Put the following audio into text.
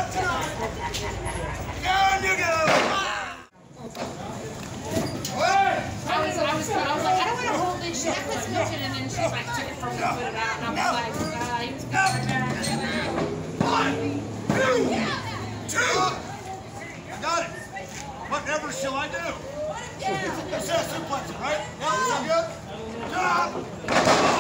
Down you go! I was like, I don't want to hold this shit. I put smoke in it, and then she like took it from me and put it out. And I was like, he was coming back. 1, 2, 2. I got it. Whatever shall I do? That's that suplex, right? Now, is that good?